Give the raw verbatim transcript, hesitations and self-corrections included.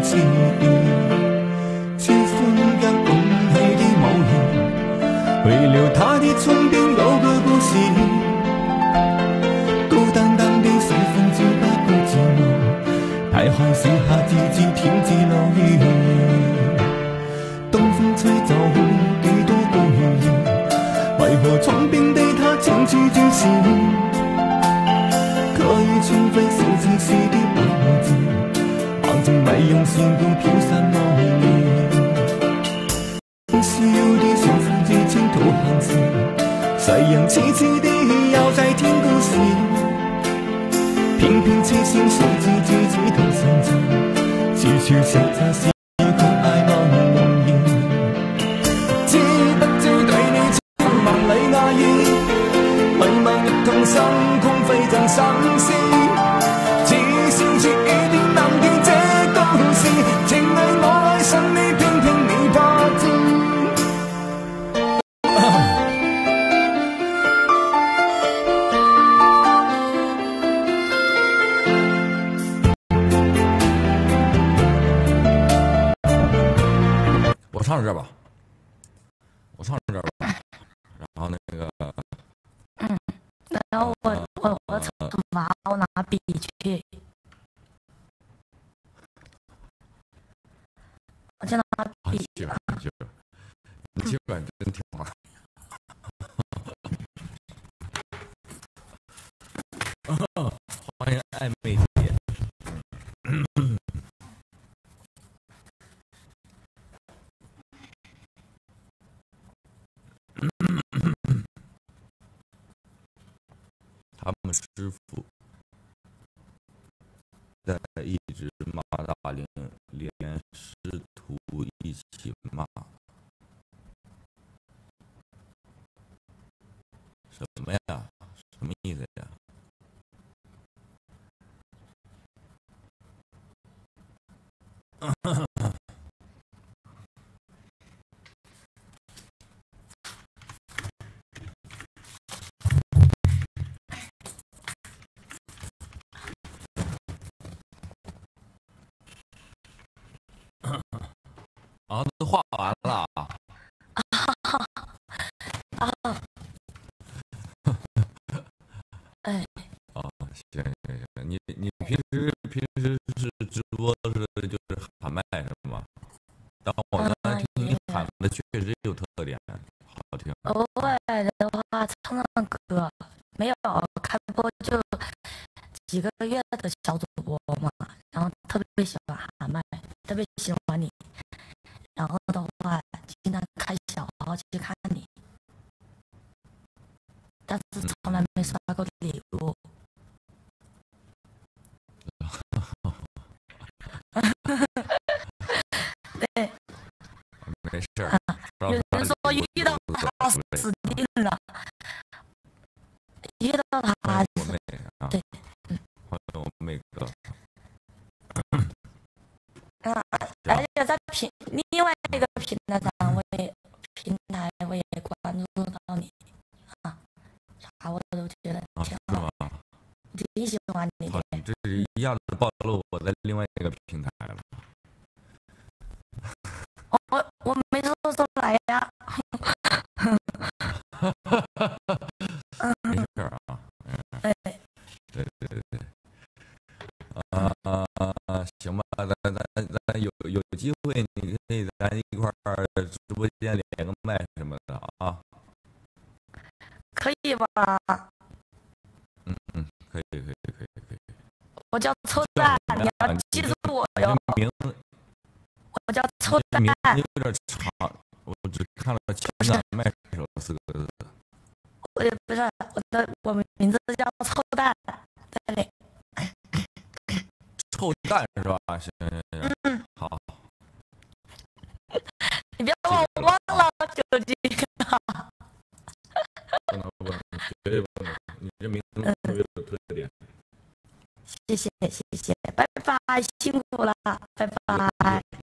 記憶，青春的溫馨的模樣，為了他的床邊有個故事，孤單單的睡瞓覺不孤寂寞，大海是下自己天之樂園，東風吹走幾多個回憶，為何床邊的他清楚注視，可以重飛小城市的位置，望着沒用線路飄散夢裡，笑的像自己傾吐汗水，誰人痴痴地要在聽故事，偏偏痴心說自己只懂想着，只去想着時空愛茫然，知不知對你充滿你愛意，迷茫一同心空飛進生死，只笑住一定難記這故事，情愛我愛上你，偏偏你不知。我唱到这儿吧，我唱到这儿吧，然后那个， 嗯，然后我我我惩罚我拿笔去，我就拿笔。 媳妇儿，媳妇儿，你媳妇儿真听话。欢迎暧昧姐。他们师傅在一直骂大龄，连师徒一起骂，什么呀？什么意思呀？啊，都画完了啊！ 啊！哎， 哦，行行行，你你平时平时是直播是就是喊麦是吗？但我刚才听你喊的确实有特点，好听。 偶尔的话唱唱歌，没有开播就几个月的小主播嘛，然后特别喜欢喊麦，特别喜欢你。然后的话，经常开小号去看你，但是从来没刷过礼物。对， 没事儿。 有人说遇到他死定了，遇到他，对，嗯， 欢迎我妹哥。 啊，而且在平另外一个平台上，我也平台我也关注到你啊，啥我都觉得挺好，挺喜欢你的。 这是一下子暴露我在另外一个平台了。 我我没说出来呀。 没事啊。 哎， 对对对对。啊啊，行吧，咱咱咱有有机会，你可以咱一块儿直播间连个麦什么的啊。 可以吧？ 嗯嗯，可以可以可以可以。 我叫臭蛋，你要记住我哟。 名， 我叫臭蛋。 名有点长，我只看了“情感麦手”四个字。 我也不是我的，我名字叫臭蛋，在这里。 臭蛋是吧？行行行，嗯，好。 你别把我忘了，手机。 不能不能，绝对不能！你这名字特别有特点。 谢谢谢谢，拜拜，辛苦了，拜拜。